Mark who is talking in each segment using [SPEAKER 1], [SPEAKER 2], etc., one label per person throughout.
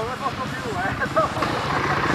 [SPEAKER 1] non ne posso più,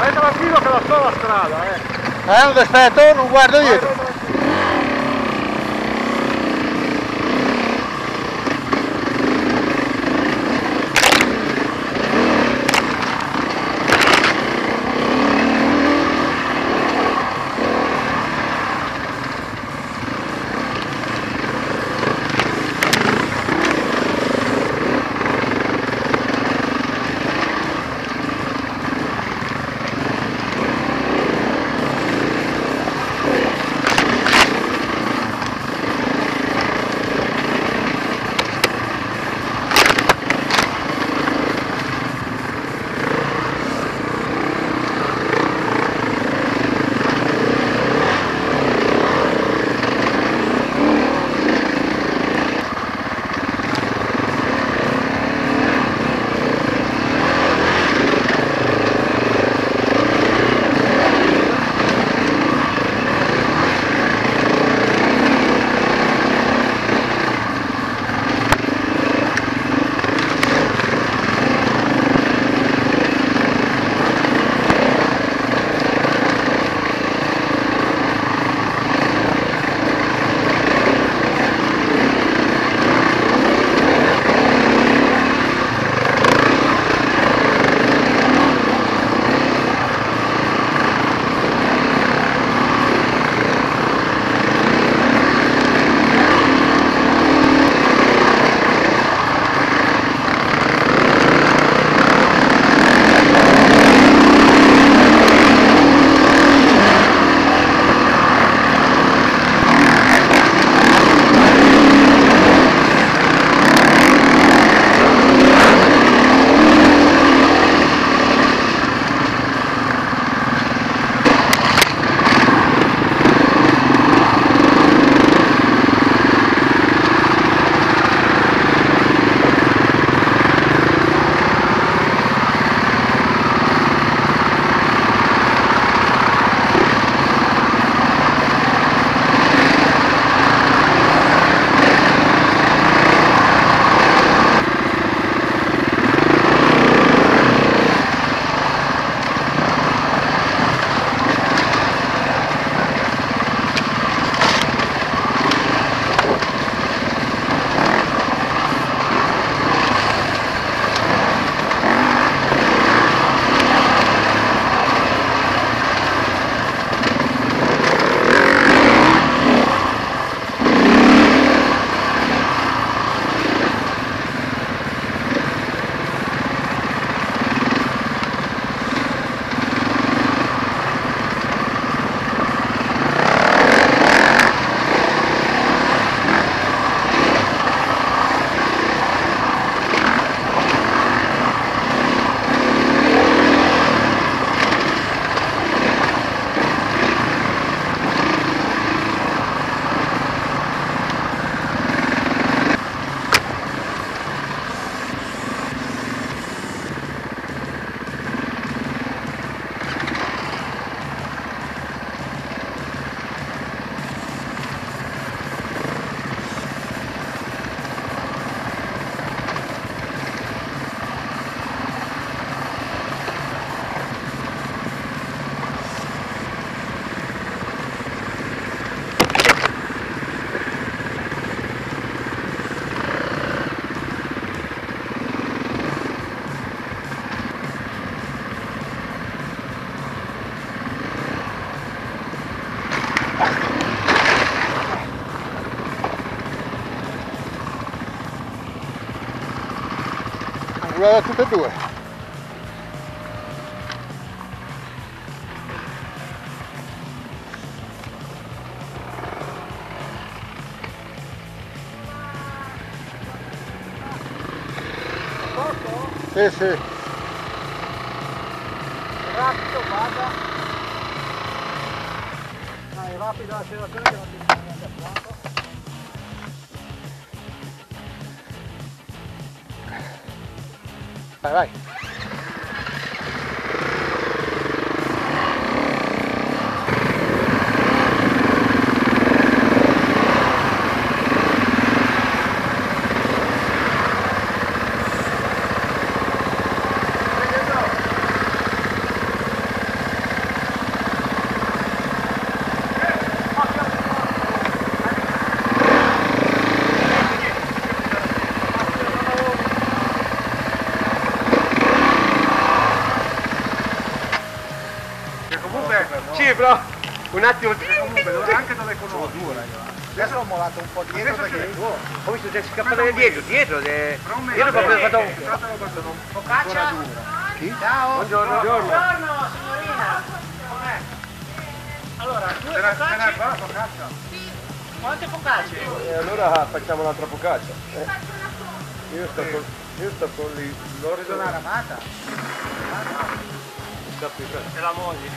[SPEAKER 1] Vai tranquillo che la so la strada,
[SPEAKER 2] non aspetto, non guardo dietro.
[SPEAKER 1] Vai,
[SPEAKER 2] Guarda tutte e due. Sì, sì.
[SPEAKER 1] Rapido, vada. Dai, rapida l'accelerazione che non ti viene niente affianco.
[SPEAKER 2] Vai, vai.
[SPEAKER 1] quello.
[SPEAKER 3] Sì, però un attimo.
[SPEAKER 1] Comunque, anche dove conosco. Adesso l'ho molato un po' dietro perché
[SPEAKER 3] Ho visto che si scappare dietro, dietro proprio fatto un
[SPEAKER 1] focaccia. Ciao.
[SPEAKER 3] Buongiorno.
[SPEAKER 1] Buongiorno signorina. Com'è? Allora, due focacce. Sì. Quante focacce?
[SPEAKER 3] E allora facciamo un'altra focaccia. Io sto con l'orso.
[SPEAKER 1] Una ramata.
[SPEAKER 3] È la moglie.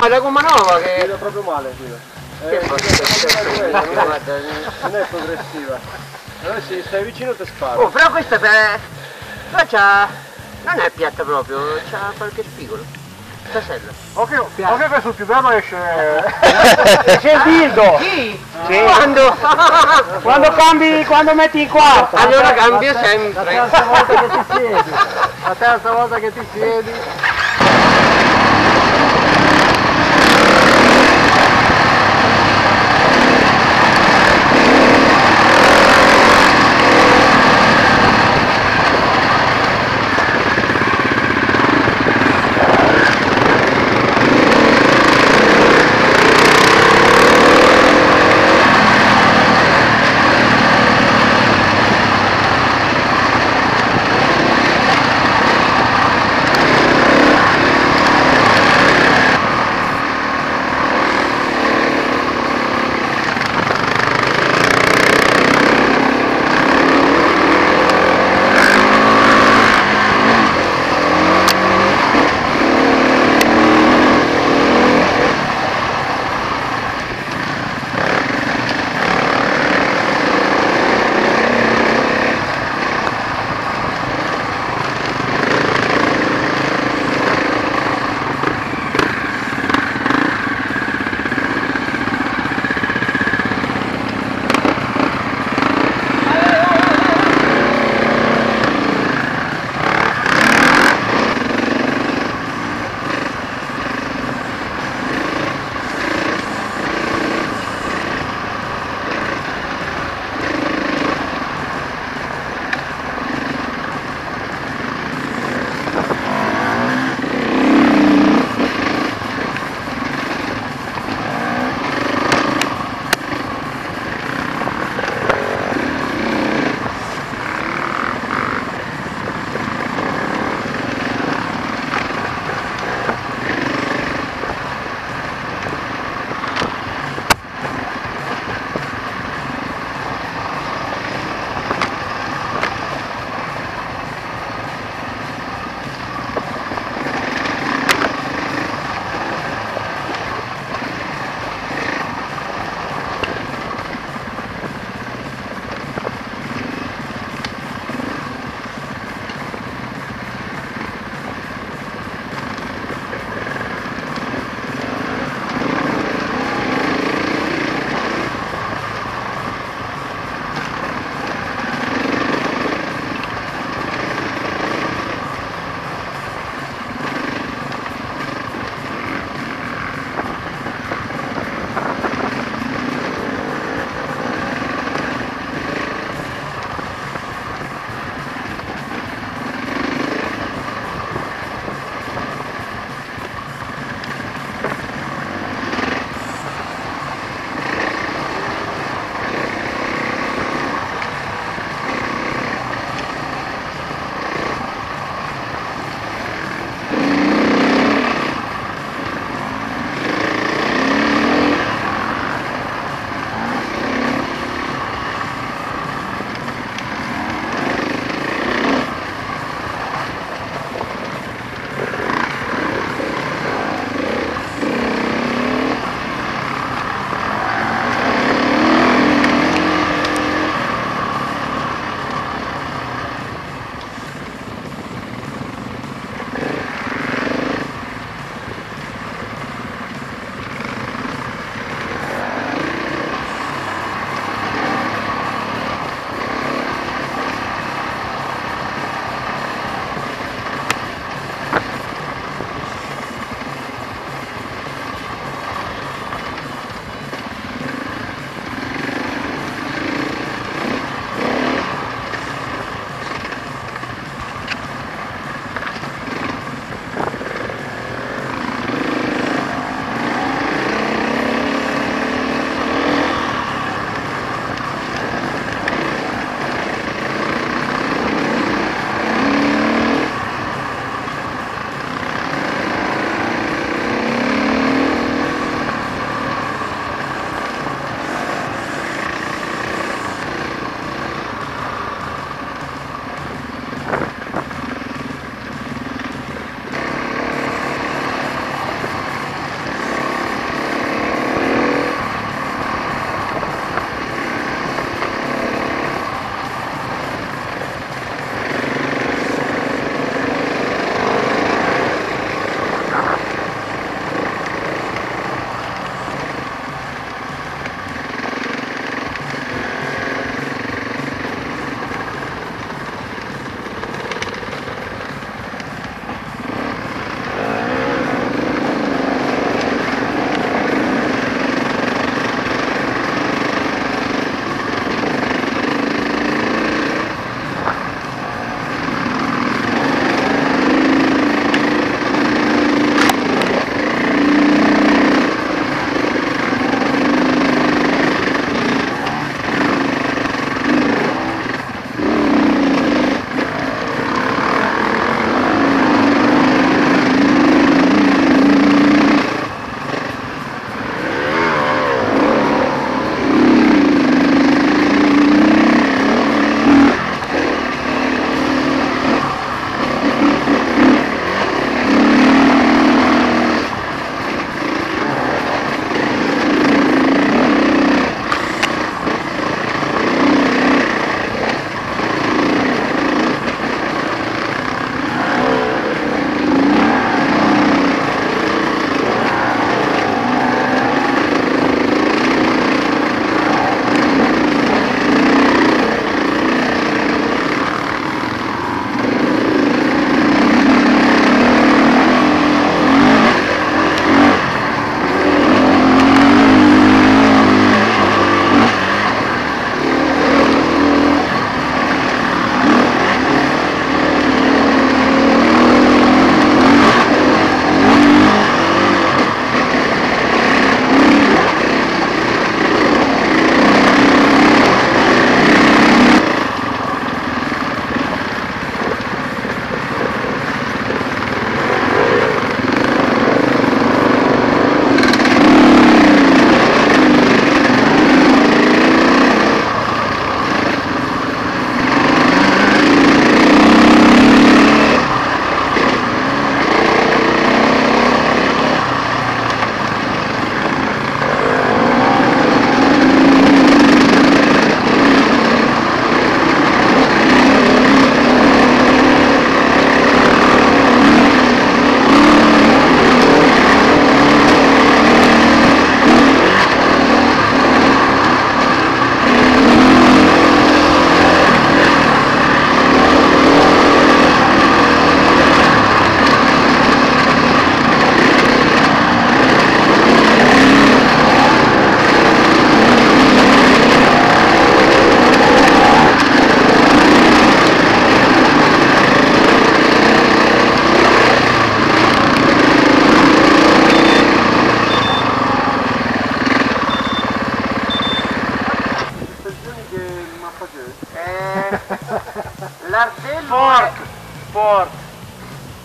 [SPEAKER 4] la gomma nuova che...
[SPEAKER 3] Guida proprio male, guida.
[SPEAKER 4] Guarda,
[SPEAKER 3] Non è progressiva. Allora se stai vicino ti sparo.
[SPEAKER 4] oh, però questa per... Però c'ha... Non è piatta proprio, c'ha qualche spigolo. Tasella.
[SPEAKER 1] Occhio che sul più bello esce...
[SPEAKER 5] C'è il dildo!
[SPEAKER 4] Sì?
[SPEAKER 5] Sì.
[SPEAKER 4] Quando?
[SPEAKER 5] Quando cambi, quando metti qua!
[SPEAKER 4] Allora cambio sempre.
[SPEAKER 5] La terza volta che ti siedi! La terza volta che ti siedi!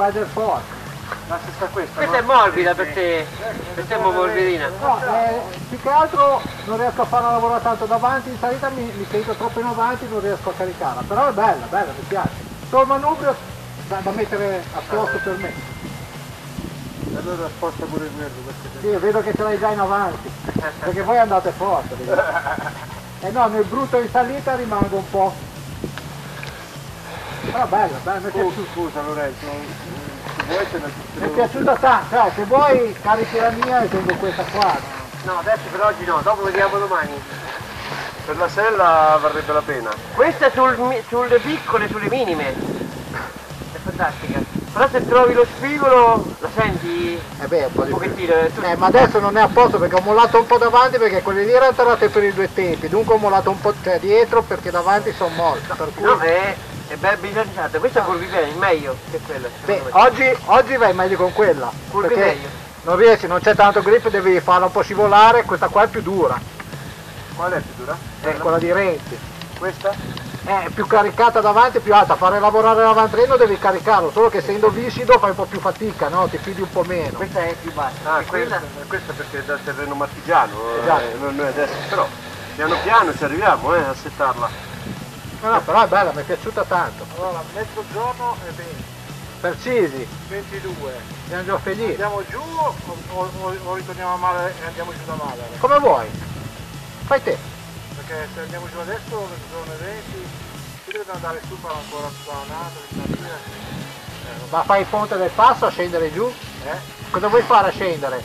[SPEAKER 5] Spider Force.
[SPEAKER 1] Lascia sta questa.
[SPEAKER 4] Questa è morbida per te, questa è morbidina.
[SPEAKER 5] No, più che altro non riesco a farla lavorare tanto davanti, in salita mi sento troppo in avanti, non riesco a caricarla, però è bella, mi piace. Solo il manubrio da mettere a posto per me.
[SPEAKER 1] Allora sposta pure il verde.
[SPEAKER 5] Sì, vedo che ce l'hai già in avanti, perché voi andate forte. E no, nel brutto in salita rimango un po'. Però bella, mi è piaciuta.
[SPEAKER 1] Scusa Lorenzo, se vuoi te
[SPEAKER 5] Mi è piaciuta tanto, se vuoi carichi la mia e tengo questa qua.
[SPEAKER 4] No, adesso per oggi no, dopo vediamo domani.
[SPEAKER 3] Per la sella varrebbe la pena.
[SPEAKER 4] Questa sulle piccole, sulle minime. È fantastica. Però se trovi lo spigolo, la senti
[SPEAKER 5] Beh, un
[SPEAKER 4] pochettino.
[SPEAKER 5] ma adesso non è a posto perché ho mollato un po' davanti perché quelle lì erano tarate per i due tempi, dunque ho mollato un po' dietro perché davanti sono morti. Per cui...
[SPEAKER 4] No, è ben bilanciata, questa curvi bene, meglio che quella.
[SPEAKER 5] Beh, oggi vai meglio con quella.
[SPEAKER 4] Curvi
[SPEAKER 5] perché
[SPEAKER 4] meglio.
[SPEAKER 5] Non riesci, non c'è tanto grip, devi farla un po' scivolare, questa qua è più dura.
[SPEAKER 1] Qual è più dura?
[SPEAKER 5] Quella di Renzi.
[SPEAKER 1] Questa?
[SPEAKER 5] È più caricata davanti, più alta, fare lavorare l'avantreno devi caricarlo, solo che essendo viscido fai un po' più fatica, no? Ti fidi un po' meno.
[SPEAKER 4] Questa è più bassa.
[SPEAKER 3] Ah,
[SPEAKER 4] e quella?
[SPEAKER 3] questa perché è dal terreno marchigiano,
[SPEAKER 5] Esatto.
[SPEAKER 3] noi adesso, però piano piano ci arriviamo a settarla.
[SPEAKER 5] No, però è bella, mi è piaciuta tanto.
[SPEAKER 1] Allora, mezzogiorno e 20,
[SPEAKER 5] Precisi,
[SPEAKER 1] 22.
[SPEAKER 5] siamo già felici.
[SPEAKER 1] Andiamo giù o ritorniamo a mare e andiamo giù da mare?
[SPEAKER 5] Come vuoi? Fai te.
[SPEAKER 1] Perché se andiamo giù adesso, mezzogiorno e 20, qui dobbiamo andare su per ancora spanato, risalire.
[SPEAKER 5] Ma fai il ponte del passo a scendere giù? Cosa vuoi fare a scendere?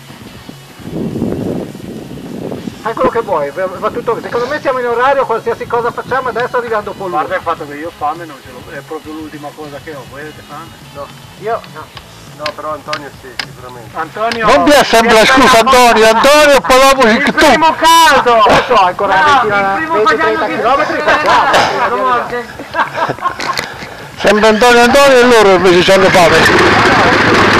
[SPEAKER 5] Fai quello che vuoi, va tutto. Secondo me siamo in orario, qualsiasi cosa facciamo, adesso arrivando con lui.
[SPEAKER 1] Guarda il fatto che io fame non ce l'ho, è proprio l'ultima cosa che ho, voi avete fame?
[SPEAKER 3] No,
[SPEAKER 5] Io no.
[SPEAKER 3] no, però Antonio sì, sicuramente.
[SPEAKER 1] Antonio...
[SPEAKER 2] Non mi assembla, scusa Antonio, poi dopo
[SPEAKER 4] Il primo caldo!
[SPEAKER 5] Adesso ho ancora
[SPEAKER 4] No, il primo
[SPEAKER 5] 20-30 km facciamo.
[SPEAKER 2] sembra Antonio e loro invece hanno fame.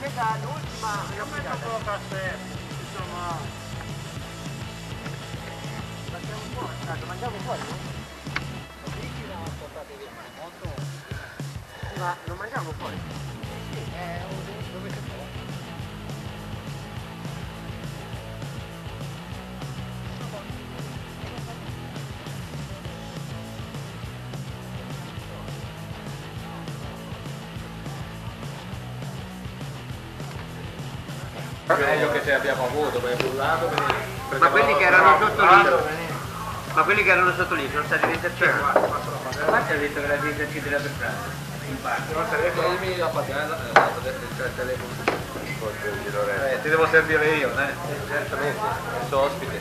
[SPEAKER 4] questa è l'ultima
[SPEAKER 1] un po' caffè, insomma.
[SPEAKER 4] mangiamo fuori, mangiamo fuori, no? Ma non mangiamo fuori? Sì, dove si può?
[SPEAKER 3] Meglio che ce abbiamo avuto, perché un lato
[SPEAKER 4] Ma quelli che erano sotto lì, ma quelli che erano sotto lì sono stati risarciti? Infatti ha detto che l'ha risarcito da per strada.
[SPEAKER 3] Dammi la pagella, il telefono. Ti devo servire io, certamente, sono ospite.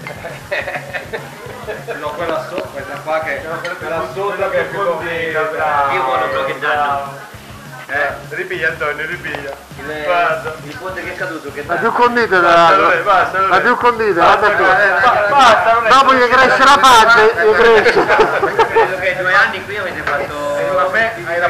[SPEAKER 3] No, quella sotto, questa qua che quella sotto che è più complicata.
[SPEAKER 4] Io voglio bloccheggiare.
[SPEAKER 3] Ripiglia Antonio, ripiglia.
[SPEAKER 4] Il ponte che è caduto, che
[SPEAKER 2] La più condita della... La più condita, guarda qui.
[SPEAKER 3] Basta,
[SPEAKER 2] Dopo gli cresce la pancia, gli cresce.
[SPEAKER 4] credo che 2 anni qui avete fatto...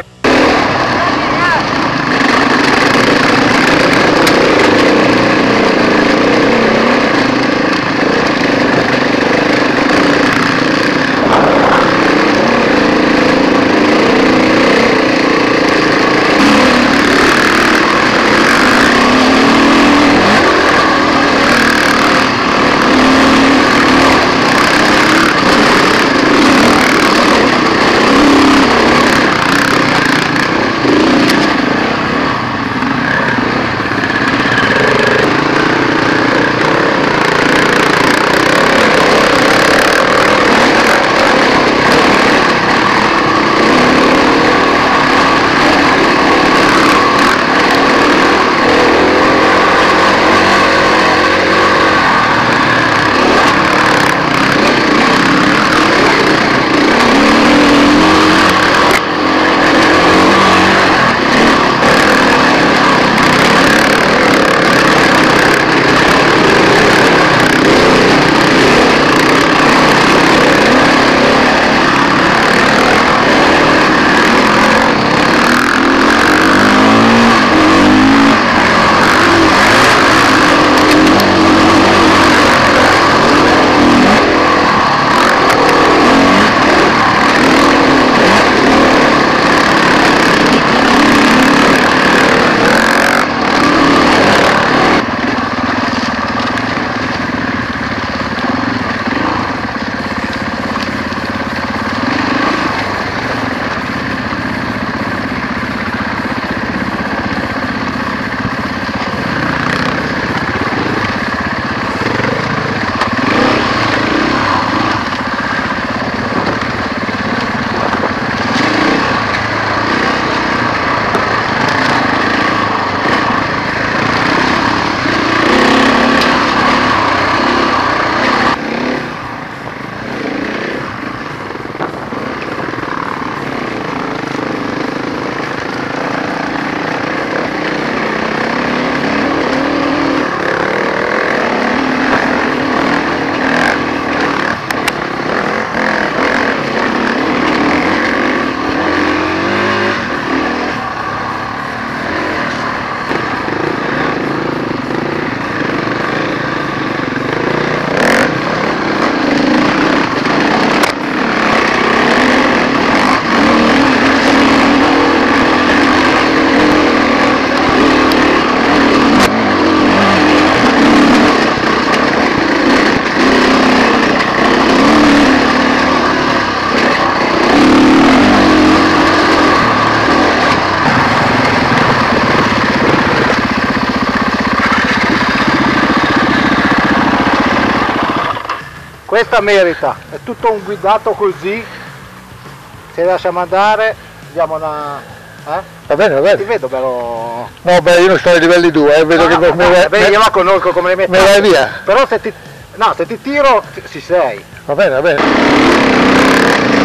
[SPEAKER 5] Questa merita, è tutto un guidato così, se lasciamo andare, diamo una...
[SPEAKER 2] Va bene, va
[SPEAKER 5] Ti
[SPEAKER 2] bene.
[SPEAKER 5] vedo però...
[SPEAKER 2] No, beh, io non sto ai livelli 2, vedo che
[SPEAKER 5] Beh, io la conosco come le metà.
[SPEAKER 2] me vai via.
[SPEAKER 5] Però se ti... No, se ti tiro, ci sei.
[SPEAKER 2] Va bene, va bene.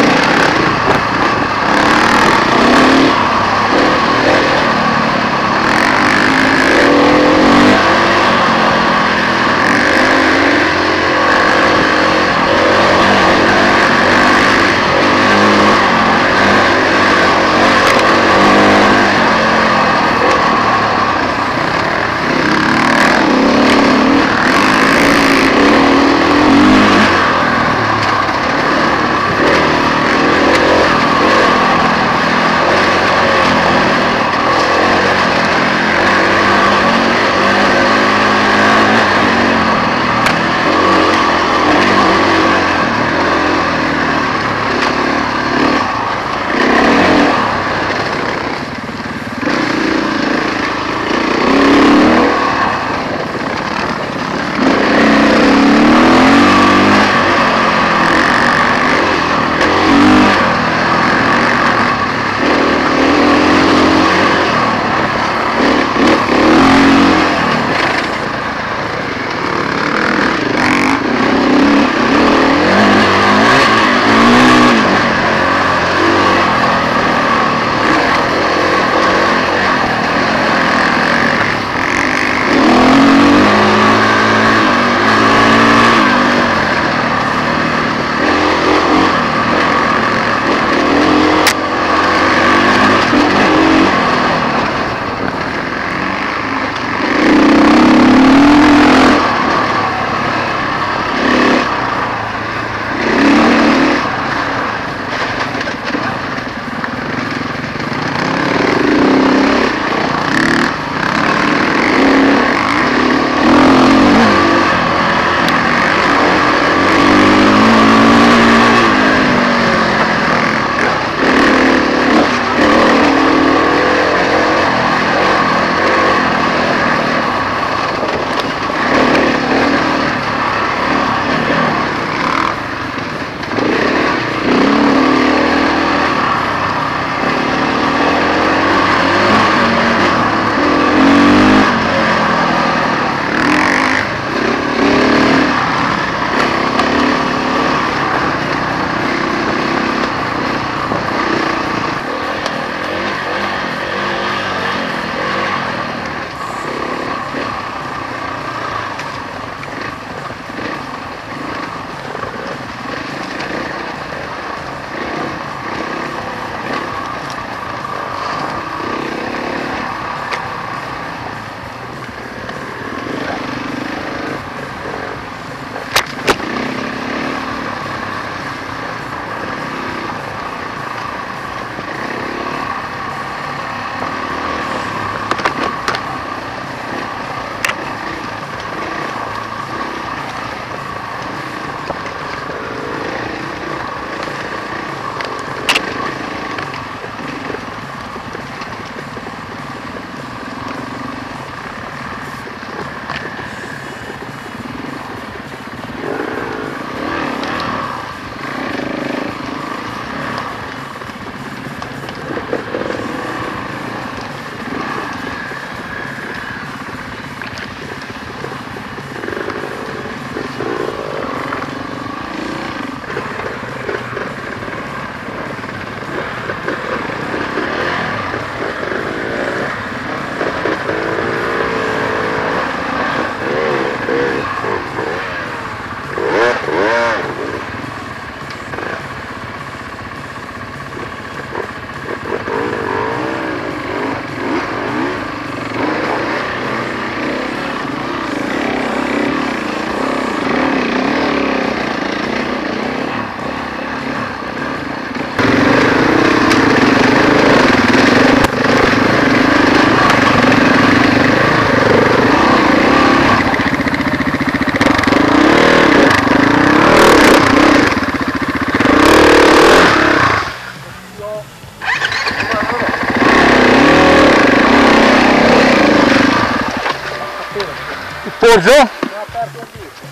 [SPEAKER 2] orzo?
[SPEAKER 5] Mi ha aperto un dito.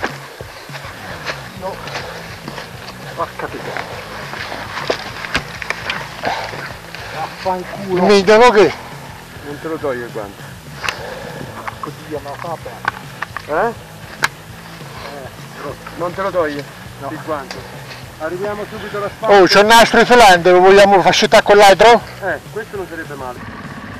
[SPEAKER 5] No. Porca puttana. Vaffanculo.
[SPEAKER 2] Minchia, no che?
[SPEAKER 3] Non te lo togli il guanto.
[SPEAKER 5] Così me lo fa aperto.
[SPEAKER 3] Non te lo togli il guanto. Arriviamo subito alla spalla.
[SPEAKER 2] Oh, c'è un nastro isolante, lo vogliamo fascettare con l'altro?
[SPEAKER 3] Questo non sarebbe male.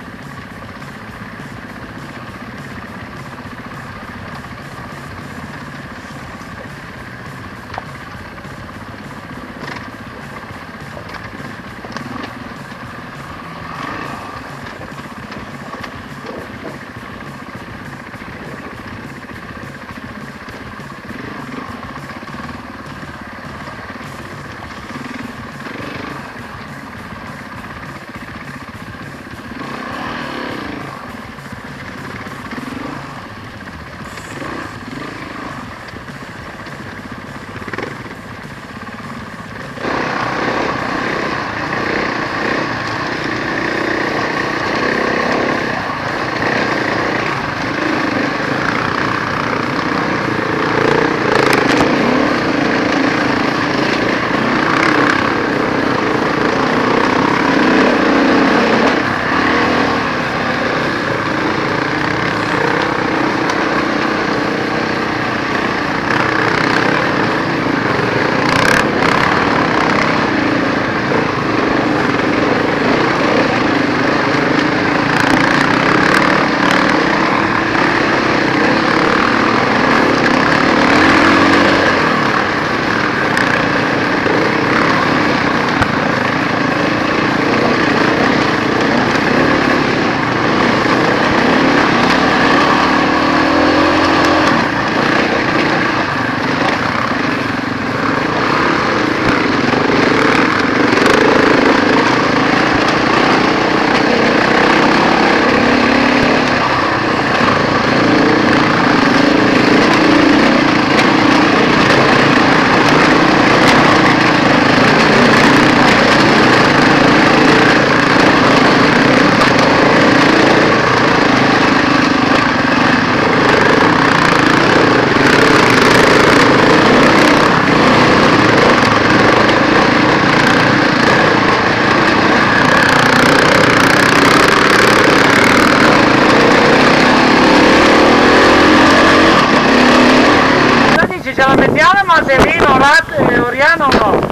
[SPEAKER 4] Ce la mettiamo a Manderino, Oriano o no?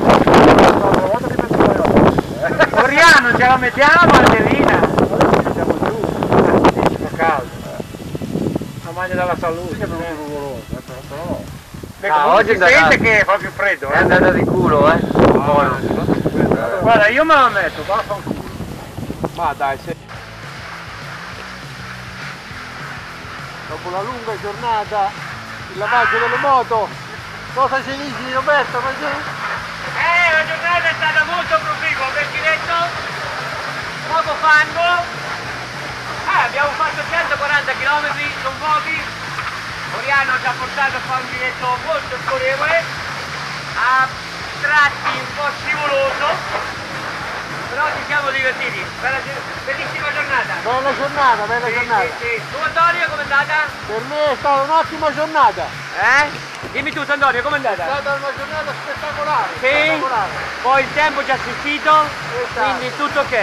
[SPEAKER 4] Oriano, ce la mettiamo a Manderina?
[SPEAKER 5] Siamo giù.
[SPEAKER 4] Fa caldo. La maglia della salute.
[SPEAKER 5] Però.
[SPEAKER 4] Oggi si sente che fa più freddo,
[SPEAKER 3] È andata di culo,
[SPEAKER 4] Guarda, io me la metto, vaffanculo.
[SPEAKER 3] Ma dai, se...
[SPEAKER 5] Dopo la lunga giornata, il lavaggio delle moto, cosa ci dici Roberto?
[SPEAKER 4] La giornata è stata molto proficua perché detto poco fango. Abbiamo fatto 140 km, sono pochi. Oriano ci ha portato a fare un giretto molto scorrevole, a tratti un po' scivoloso, però ci siamo divertiti. Bellissima giornata.
[SPEAKER 5] Bella giornata, bella giornata.
[SPEAKER 4] Sì. Tu Antonio com'è andata?
[SPEAKER 5] Per me è stata un'ottima giornata.
[SPEAKER 4] Dimmi tu Antonio, com'è andata?
[SPEAKER 5] È stata una giornata spettacolare.
[SPEAKER 4] Sì?
[SPEAKER 5] Spettacolare.
[SPEAKER 4] Poi il tempo ci ha assistito, quindi tutto ok.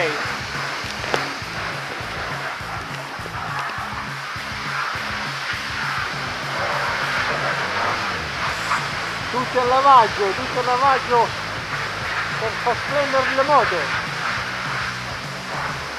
[SPEAKER 5] Tutto il lavaggio per far splendere le moto.